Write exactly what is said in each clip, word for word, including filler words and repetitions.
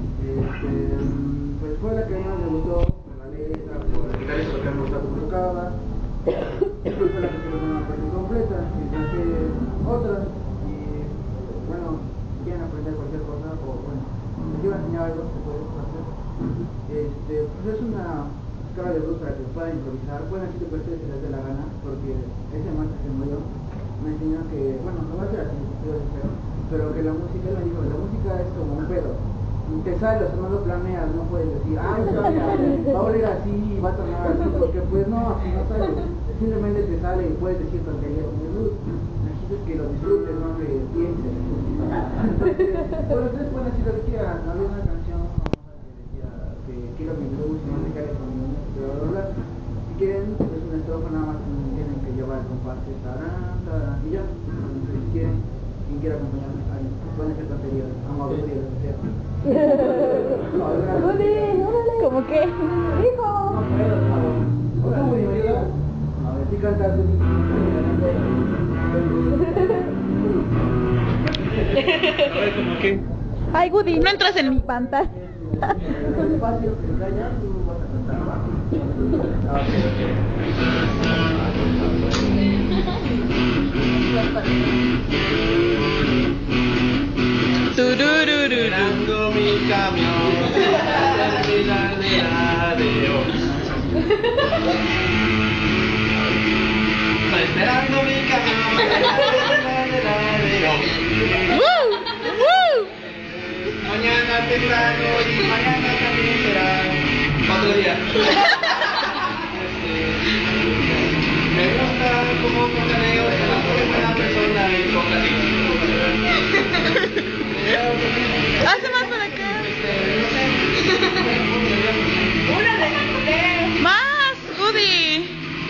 Este, pues fue la que más me gustó, por la letra, por el guitarrista que me gustó cómo tocaba. Después fue la que tuve una parte completa, y traté otras, y bueno, si quieren aprender cualquier cosa, o bueno, les iba a enseñar algo que puede hacer. Este, pues es una escala de blues para que puedan improvisar, pueden decir que ustedes se les dé la gana, porque ese maestro que murió me enseñó que, bueno, no va a ser así, yo deseo, pero que la música, él me dijo, la música es como un pedo. Te sale, o sea, no lo planeas, no puedes decir, ah, va a oler así, va a sonar así, porque pues no, si no sale, simplemente te sale y puedes decir tonterías como blues. Necesitas que lo disfrutes, no que pienses. Entonces, bueno, ustedes pueden decir lo que quieran, había una canción famosa que decía que quiero mi blues, no me caes con mi bla bla bla. Si quieren, es una estrofa, nada más tienen que llevar el compás, tarán, tarán, y ya. Entonces, si quieren, quien quiera acompañarme, ahí, pueden hacer tonterías, amadurías, lo que sea. Woody, ¿cómo qué? ¡Hijo! No puedo, no. ¿Cómo Woody me ayuda? A ver, si cantas, Woody. A ver, ¿cómo qué? Ay, Woody, no entras en mi pantalla. Es fácil, pero ya tú vas a cantar, ¿va? Ah, ok, Esperando mi camión Esperando mi camión mañana temprano y mañana también será otro día. Me gusta como cocaneo, soy buena persona y cocaneo. Hace más para acá. Una de las Más, Woody.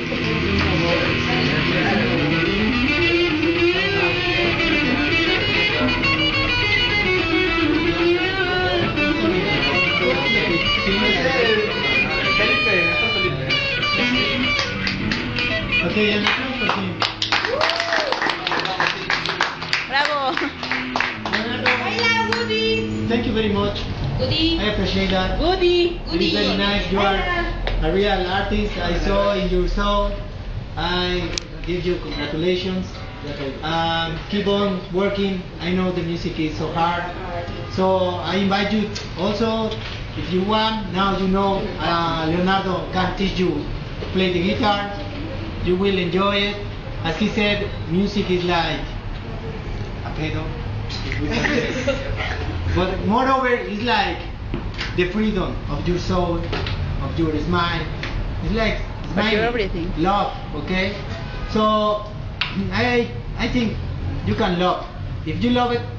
Okay, and the team. Bravo. Hola, Woody. Thank you very much. Woody. I appreciate that. Woody. It is very nice. You are a real artist. I saw in your song. I give you congratulations. Um, keep on working. I know the music is so hard. So I invite you also, if you want, now you know uh, Leonardo can teach you to play the guitar. You will enjoy it. As he said, music is like a pedo. But moreover, it's like the freedom of your soul, of your smile. It's like smiling, everything. love, okay? So I I think you can love. If you love it,